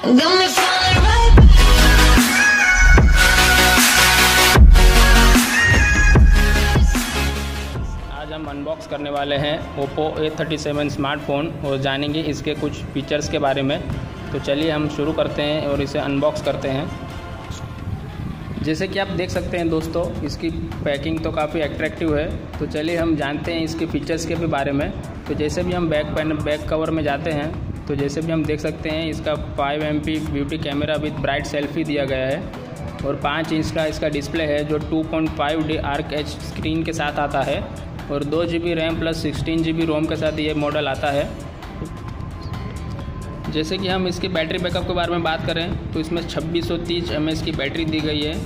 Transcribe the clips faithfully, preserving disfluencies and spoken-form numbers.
got me falling right back. आज हम unbox करने वाले हैं Oppo A thirty seven smartphone और जानेंगे इसके कुछ फीचर्स के बारे में। तो चलिए हम शुरू करते हैं और इसे अनबॉक्स करते हैं। जैसे कि आप देख सकते हैं दोस्तों, इसकी पैकिंग तो काफ़ी अट्रैक्टिव है। तो चलिए हम जानते हैं इसके फीचर्स के भी बारे में। तो जैसे भी हम बैक पैन बैक कवर में जाते हैं तो जैसे भी हम देख सकते हैं इसका five M P beauty camera with bright selfie दिया गया है और पाँच इंच का इसका डिस्प्ले है जो two point five D arc H screen के साथ आता है और दो G B RAM plus sixteen G B ROM के साथ ये मॉडल आता है। जैसे कि हम इसकी बैटरी बैकअप के बारे में बात करें तो इसमें छब्बीस सौ तीस एम एच की बैटरी दी गई है।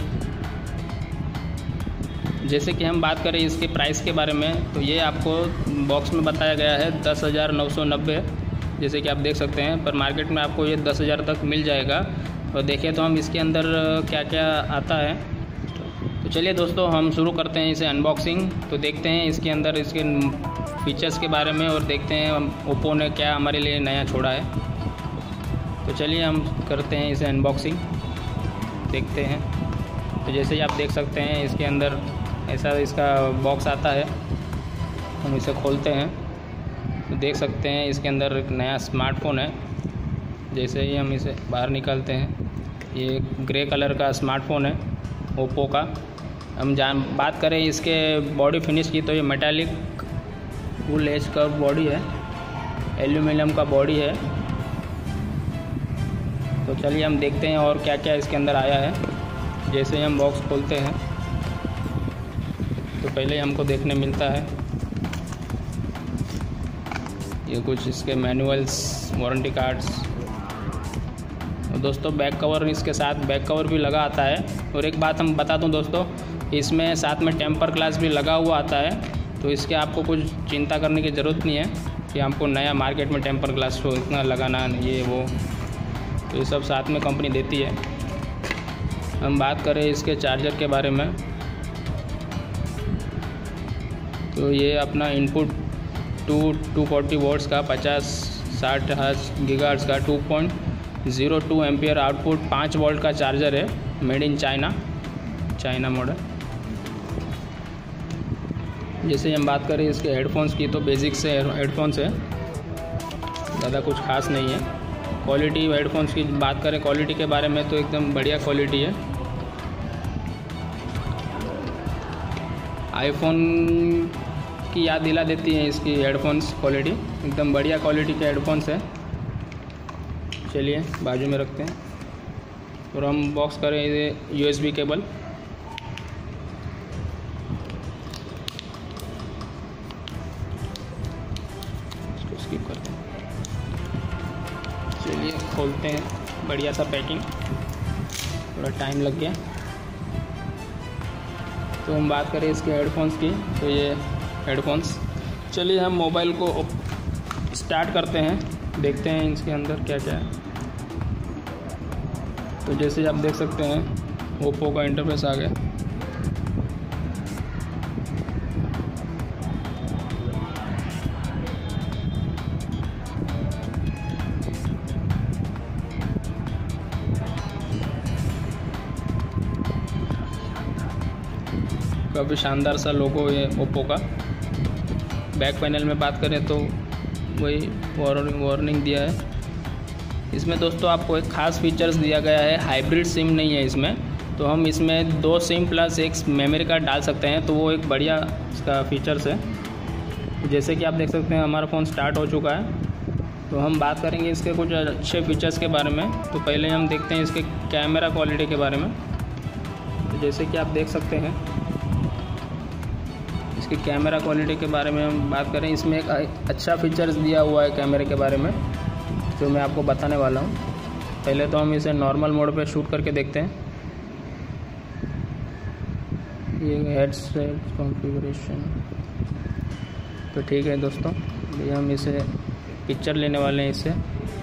जैसे कि हम बात करें इसके प्राइस के बारे में तो ये आपको बॉक्स में बताया गया है दस हज़ार नौ सौ नब्बे, जैसे कि आप देख सकते हैं, पर मार्केट में आपको ये दस हज़ार तक मिल जाएगा। और देखें तो हम इसके अंदर क्या क्या आता है। तो चलिए दोस्तों हम शुरू करते हैं इसे अनबॉक्सिंग। तो देखते हैं इसके अंदर इसके फीचर्स के बारे में और देखते हैं ओप्पो ने क्या हमारे लिए नया छोड़ा है। तो चलिए हम करते हैं इसे अनबॉक्सिंग, देखते हैं। तो जैसे ही आप देख सकते हैं इसके अंदर ऐसा इसका बॉक्स आता है। हम इसे खोलते हैं तो देख सकते हैं इसके अंदर एक नया स्मार्टफ़ोन है। जैसे ही हम इसे बाहर निकालते हैं, ये ग्रे कलर का स्मार्टफ़ोन है ओप्पो का। हम जान बात करें इसके बॉडी फिनिश की तो ये मेटालिक फुल एज का बॉडी है, एल्यूमिनियम का बॉडी है। तो चलिए हम देखते हैं और क्या क्या इसके अंदर आया है। जैसे ही हम बॉक्स खोलते हैं तो पहले हमको देखने मिलता है ये कुछ इसके मैनुअल्स, वारंटी कार्ड्स और दोस्तों बैक कवर, इसके साथ बैक कवर भी लगा आता है। और एक बात हम बता दूं दोस्तों, इसमें साथ में टेम्पर ग्लास भी लगा हुआ आता है। तो इसके आपको कुछ चिंता करने की ज़रूरत नहीं है कि हमको नया मार्केट में टेम्पर ग्लास को इतना लगाना ये वो, तो ये सब साथ में कंपनी देती है। हम बात करें इसके चार्जर के बारे में तो ये अपना input two two forty volts का पचास साठ हर्ट्ज गीगाहर्ट्ज का two point zero two ampere output पाँच वोल्ट का चार्जर है, made in China China model. जैसे हम बात करें इसके हेडफोन्स की तो बेसिक से हेडफोन्स है, ज़्यादा कुछ खास नहीं है। क्वालिटी हेडफोन्स की बात करें क्वालिटी के बारे में तो एकदम बढ़िया क्वालिटी है। आईफोन की याद दिला देती है इसकी हेडफोन्स क्वालिटी, एकदम बढ़िया क्वालिटी के हेडफोन्स है। चलिए बाजू में रखते हैं और हम बॉक्स करें ये यूएसबी केबल। इसको स्किप करते हैं। चलिए खोलते हैं, बढ़िया सा पैकिंग, थोड़ा टाइम लग गया। तो हम बात करें इसके हेडफोन्स की तो ये हेडफोन्स। चलिए हम मोबाइल को स्टार्ट करते हैं, देखते हैं इसके अंदर क्या क्या है। तो जैसे आप देख सकते हैं ओप्पो का इंटरफेस आ गया। काफ़ी शानदार सा लोगो है ओप्पो का। बैक पैनल में बात करें तो वही वार्निंग दिया है। इसमें दोस्तों आपको एक ख़ास फीचर्स दिया गया है, हाइब्रिड सिम नहीं है इसमें। तो हम इसमें दो सिम प्लस एक मेमोरी कार्ड डाल सकते हैं, तो वो एक बढ़िया इसका फीचर्स है। जैसे कि आप देख सकते हैं हमारा फ़ोन स्टार्ट हो चुका है। तो हम बात करेंगे इसके कुछ अच्छे फीचर्स के बारे में। तो पहले हम देखते हैं इसके कैमरा क्वालिटी के बारे में। तो जैसे कि आप देख सकते हैं इसकी कैमरा क्वालिटी के बारे में हम बात करें, इसमें एक अच्छा फीचर्स दिया हुआ है कैमरे के बारे में जो मैं आपको बताने वाला हूँ। पहले तो हम इसे नॉर्मल मोड पे शूट करके देखते हैं। ये हेडसेट कॉन्फ़िगरेशन तो ठीक है दोस्तों, ये हम इसे पिक्चर लेने वाले हैं इससे।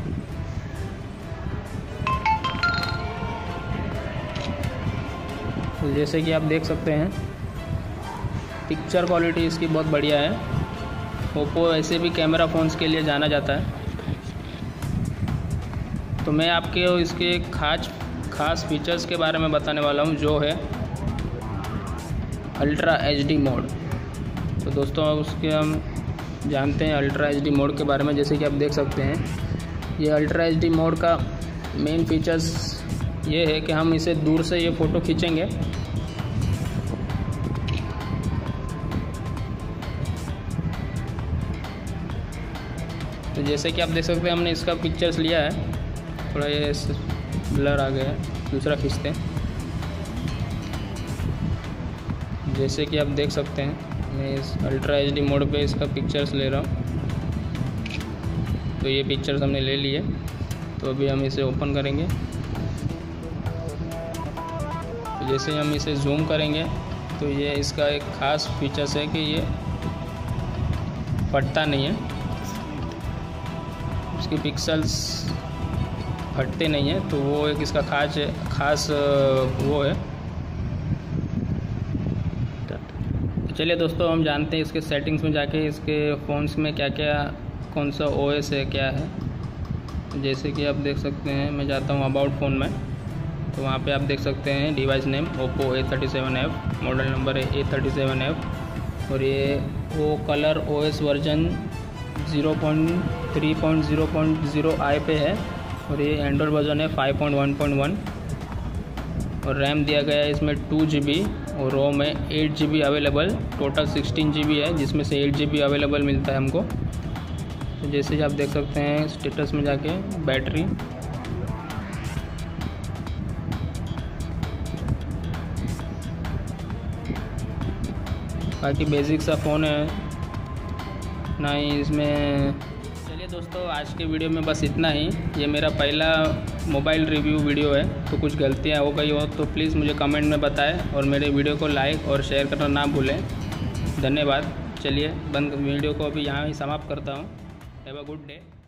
तो जैसे कि आप देख सकते हैं पिक्चर क्वालिटी इसकी बहुत बढ़िया है। ओप्पो ऐसे भी कैमरा फ़ोन्स के लिए जाना जाता है। तो मैं आपके इसके खास खास फीचर्स के बारे में बताने वाला हूँ, जो है अल्ट्रा एच डी मोड। तो दोस्तों उसके हम जानते हैं अल्ट्रा एच डी मोड के बारे में। जैसे कि आप देख सकते हैं ये अल्ट्रा एच डी मोड का मेन फीचर्स ये है कि हम इसे दूर से ये फ़ोटो खींचेंगे तो जैसे कि आप देख सकते हैं हमने इसका पिक्चर्स लिया है, थोड़ा ये ब्लर आ गया है, दूसरा खींचते हैं। जैसे कि आप देख सकते हैं मैं इस अल्ट्रा एच डी मोड पे इसका पिक्चर्स ले रहा हूँ। तो ये पिक्चर्स हमने ले लिए, तो अभी हम इसे ओपन करेंगे। तो जैसे हम इसे जूम करेंगे तो ये इसका एक ख़ास फीचर्स है कि ये फटता नहीं है, उसकी पिक्सल्स फटते नहीं हैं। तो वो एक इसका खास खास वो है। चलिए दोस्तों हम जानते हैं इसके सेटिंग्स में जाके इसके फ़ोन्स में क्या क्या कौन सा ओएस है क्या है। जैसे कि आप देख सकते हैं मैं जाता हूँ अबाउट फ़ोन में, तो वहाँ पे आप देख सकते हैं device name Oppo A thirty seven F, model number है ए थर्टी सेवन एफ और ये वो colour OS version zero point three point zero point zero I पे है और ये एंड्रॉयड वर्जन है five point one point one और रैम दिया गया है इसमें टू जी बी और रोम है eight G B available. Total sixteen G B है जिसमें से एट जी बी अवेलेबल मिलता है हमको। तो जैसे कि आप देख सकते हैं स्टेटस में जाके बैटरी बाकी बेसिक सा फ़ोन है ना ही इसमें। चलिए दोस्तों आज के वीडियो में बस इतना ही। ये मेरा पहला मोबाइल रिव्यू वीडियो है, तो कुछ गलतियाँ हो गई हो तो प्लीज़ मुझे कमेंट में बताएं और मेरे वीडियो को लाइक और शेयर करना ना भूलें। धन्यवाद। चलिए बंद वीडियो को अभी यहाँ ही समाप्त करता हूँ। Have a good day.